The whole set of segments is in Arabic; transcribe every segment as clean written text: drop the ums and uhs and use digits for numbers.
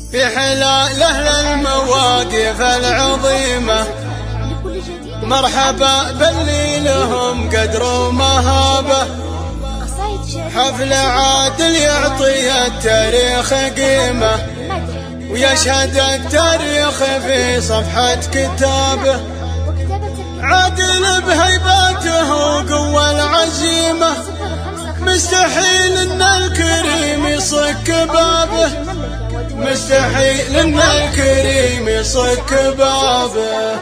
في حلال أهل المواقف العظيمة، مرحبا باللي لهم قدر ومهابة. حفل عادل يعطي التاريخ قيمة، ويشهد التاريخ في صفحة كتابه. عادل بهيبته وقوة العزيمة، مستحيل ان الكريم يصك بابه، مستحيل ان الكريم يصك بابه.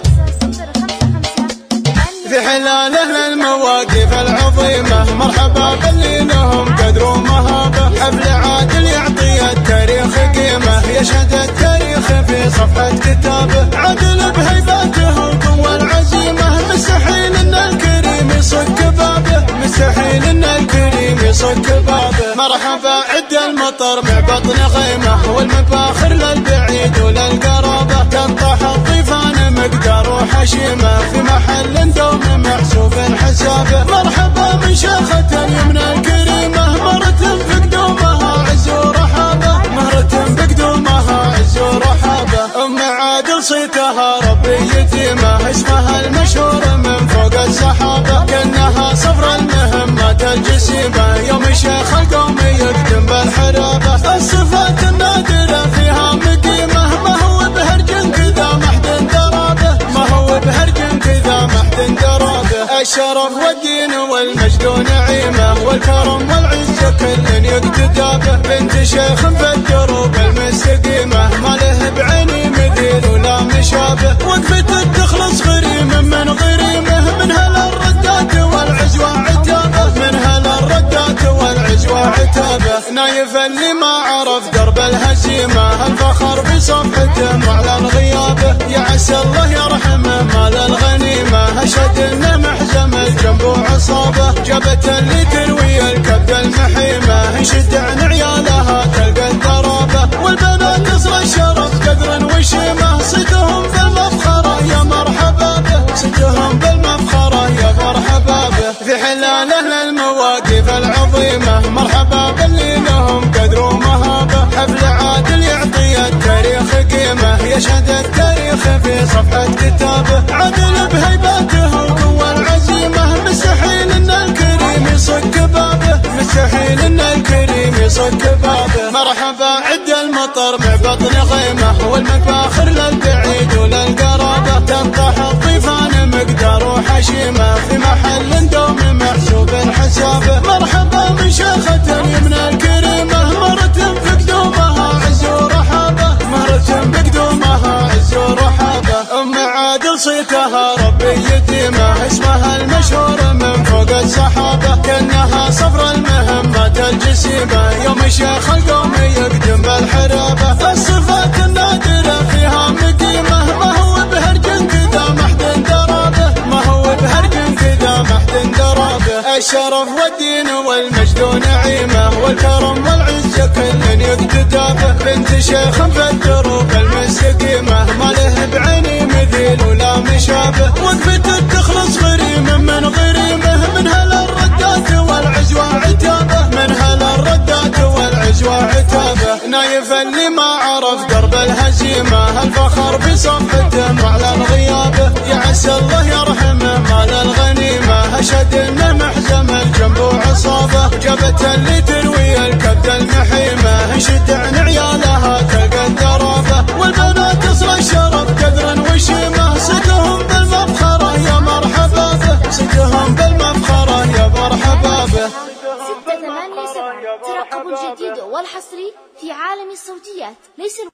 في حلال أهل المواقف العظيمة، مرحبا باللي لهم قدر ومهابة. حفل عادل يعطي التاريخ قيمة، يشهد التاريخ في صفحة كتابه. عادل بهيبته وقوة العزيمة، مستحيل ان الكريم يصك بابه، مستحيل ان الكريم يصك بابه. مرحبا عد المطر مع بطن غيمة، والمفاخر للبعيد وللقرابة. تنطح الضيفان مقدار وحشيمة، في محل دوم محسوب حسابه. مرحبا من شيخة اليمن الكريمة، مرة بقدومها عز ورحابة، مرة بقدومها عز ورحابة. أم عادل صيتها ربي يتيمة، اسمها المشهور من فوق السحابة. كأنها صفر المهمات الجسيمة، يوم شيخ القوم يقدم بالحرابة. الصفات النادرة فيها مقيمة، ما هو بهرج كذا محد درابه، ما هو بهرج كذا محد درابه. الشرف والدين والمجد ونعيمه، والكرم والعزة كل يقتدى به. بنت شيخ في الدروب المستقيمة، ما له بعيني مثيل ولا مشابه. وقفة تخلص غريمة من غريمه، منها للردات والعزوة عتابه، منها للردات والعزوة عتابه. نايف اللي ما عرف درب الهزيمة، الفخر بصفحته معلن غيابه. يا عسى الله يرحمه مال الغنيمة، أشهد انه محزم الجنب وعصابه. جابت اللي تروي الكبد المحيمة، انشد عن عيالها تلقى الضرابة. والبنات تصغى الشرف قدر وشيمة، صيتهم بالمفخرة يا مرحبا به، صيتهم بالمفخرة يا مرحبا به. في حلال أهل المواقف العظيمة، مرحبا باللي لهم قدر ومهابة. حفل عادل يعطي التاريخ قيمة، يشهد التاريخ في صفحة كتابه. عادل بهيبته وقوة العزيمة، مستحيل ان الكريم يصك بابه، مستحيل ان الكريم يصك بابه. مرحبا عد المطر مع بطن غيمة، والمفاخر للبعيد وللقرابة. تنطح الضيفان مقدار وحشيمة، في محل دوم محسوب حسابه. مرحبا من شيخة اليمن الكريمة، مرة بقدومها عز ورحابة، مرة بقدومها عز ورحابة. أم عادل صيتها ربي يتيمة، اسمها المشهور من فوق السحابة. كأنها صفر المهمات الجسيمة، يوم شيخ القوم يقدم بالحرابة. الصفات النادرة فيها مقيمة، ما هو بهرج كذا محد درابه، ما هو بهرج كذا محد درابه. الشرف والدين والمجد ونعيمه، والكرم والعزة كل يقتدى به. بنت شيخ في الدروب المستقيمة، ما له بعيني مثيل ولا مشابه. وقفة تخلص غريمة من غريمه، منها للردات والعزوة عتابه، منها للردات والعزوة عتابه. نايف اللي ما عرف درب الهزيمة، الفخر بصفحته معلن غيابه. يا عسى الله يرحمه مال الغنيمة، أشهد انه محزم الجنب وعصابه. جابت اللي تروي الكبد المحيمة، انشد عن عيالها تلقى الضرابة. والبنات تصغى الشرف قدر وشيمة، صيتهم بالمفخرة يا مرحبا به، صيتهم بالمفخرة يا مرحبا به. 687 ترقبوا الجديد والحصري في عالم الصوتيات، ليس